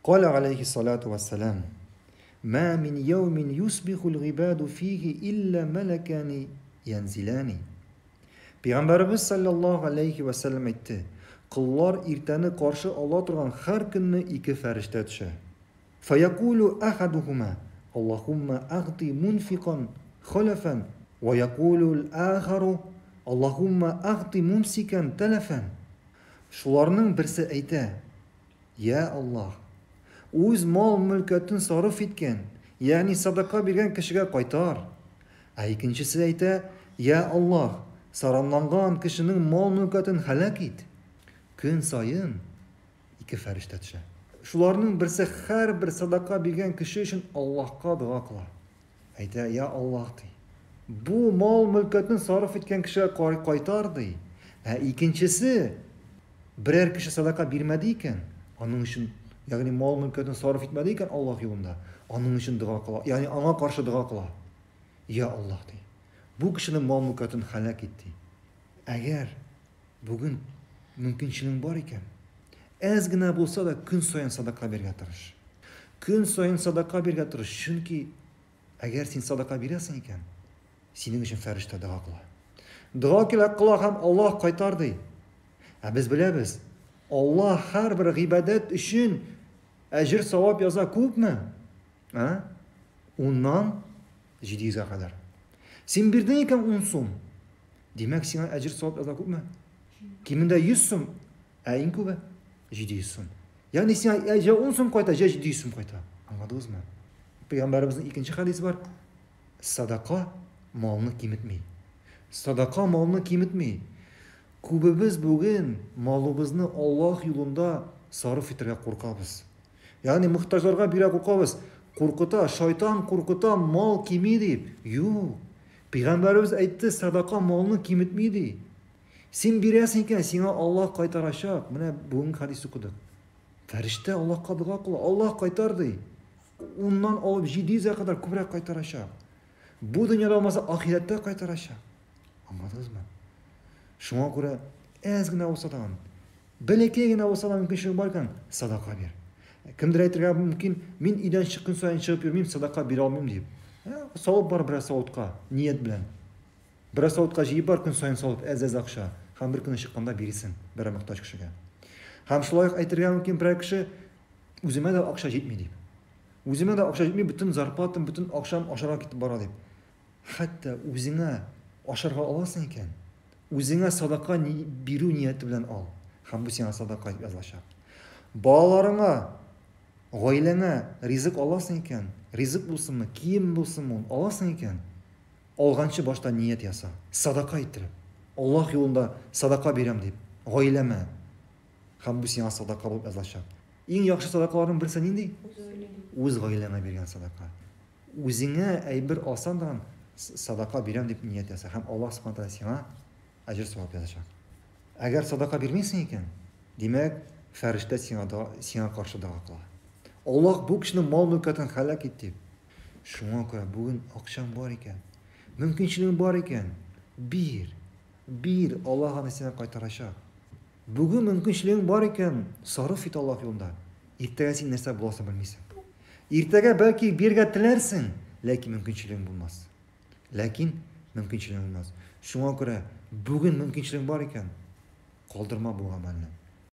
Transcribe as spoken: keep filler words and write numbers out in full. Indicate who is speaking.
Speaker 1: قال عليه الصلاة والسلام: ما من يوم يصبح العباد فيه إلا ملكان ينزلان. Peygamberimiz sallallahu aleyhi ve sellem aytdi: Qullar ertani qarshi ola turgan har kunni ikki farishta tushadi. Fayaqulu ahaduhuma: Allahumma a'ti munfiqan khalafan va yaqulu al-akharu: Allahumma a'ti mumsikan talafan. Shularning birisi ayta: Ya Allah, o'z mol mulkatini sarf etgan, ya'ni sadaqa bergan kishiga qaytar. A ikkinchisi ayta: Ya Allah, saramlangan kishining mol mulkatini halak et. Kun sayin ikki farishta tushadi. Shularning birisi har bir sadaqa bergan kishi uchun Allohga duo qiladi. Ayta: Ya Allah, bu mol mulkatini sarf etgan kishiga qaytar dey. A ikkinchisi biror kishi sadaqa bermadi ekan, onun uchun, ya'ni mol mulkatini sarf etmadi ekan Alloh yo'lida, onun uchun duo qiladi. Ya'ni anga qarshi duo qiladi. Ya Allah dey. Bu kishining mol mulkatini halak etdi. Agar bugun mumkinchilik bor ekan, ozgina bo'lsa da kun sayin sadaqa berga tirish. Kun sayin sadaqa berga tirish, chunki agar sen sadaqa berasan ekan, sening uchun farishta duo qiladi. Duo qila ham Alloh qaytardi. Ha biz bilamiz, Alloh har bir ibodat uchun ajr savob yoza ko'pmi? Ha? Undan yetti yuz ga qadar. Sen berding ekan o'n so'm. Demak, sen ajr savob yoza ko'pmi? Kimda yuz so'm, eng ko'pi yetti yuz so'm. Ya'ni sen ajr o'n so'm qayta, yetti yuz so'm qayta. Anladingizmi? Payg'ambarimizning ikkinchi hadisi bor. Sadaqa molni qimitmaydi. Sadaqa molni qimitmaydi. Ko'pimiz bugun molimizni Alloh yo'lida sarf etishga qo'rqamiz. Ya'ni muhtojlarga bera qo'rqamiz. Qo'rqita, shayton qo'rqita, mol qimaydi deb. Yo'q. Payg'ambarimiz aytdi, sadaqa molni qimitmaydi. Sen berasan ekan, senga Alloh qaytaracak. Mana bugun hadis o'qidik. Farishta Allohga duo qildi, Alloh qaytardi. Undan olib yetti yuz ga qadar ko'proq qaytaracak. Bu dunyoda bo'lmasa oxiratda qaytaracak. Anladingizmi? Shunga ko'ra ozgina bo'lsa ham, bilakagina bo'lsa ham mumkinchilik bor ekan, sadaqa ber. Kimdir aytgan mumkin, men uydan chiqqan sayin chiqib yurmayman, sadaqa bera olmayman deb. Savol bor bir savotga, niyat bilan. Bir savotga yeyib bor kun sayin savol, az-az aqsha, ham bir kun chiqqanda bersin bir muhtoj kishiga. Ham shunday aytgan mumkin bir kishi o'zimga da aqsha yetmaydi deb. O'zimga da aqsha yetmaydi, butun zarpatim, butun oqshom oshara ketib boradi deb. Hatto o'zingga oshara olasan ekan, o'zingga sadaqa beru niyati bilan ol. Ham bu senga sadaqa deb yoziladi. Bolalaringga, oilangga rizq olasan ekan, rizq bo'lsinmi, kiyim bo'lsinmi, olasan ekan, olganchi boshdan niyat yasa, sadaqa ettirib, Alloh yo'lida sadaqa beram deb, oilama. Ham bu senga sadaqa bo'lib yoziladi. Eng yaxshi sadaqalarning birisi nima? O'z oilangga bergan sadaqa. O'zingga aybir olsandan sadaqa beram deb niyat yasa, ham Alloh subhanahu va taolo senga ajr savob yozadi. Agar sadaqa bermaysan ekan, demak farishta senga senga qarshi duo qiladi. Alloh bu kishining mol mulkatini halak etdi. Shunga ko'ra bugun oqshom bor ekan, mumkinchilik bor ekan, bir bir Alloh ana senga qaytaracak. Bugun mumkinchilik bor ekan, sarf et Alloh yo'lida. Ertaga sen narsa bo'lsa bilmaysan. Ertaga balki berga tilarsin, lekin mumkinchilik bo'lmas. Lekin mumkinchilik bo'lmas. Shunga ko'ra bugun mumkinchilik bor ekan, qoldirma bu amalni.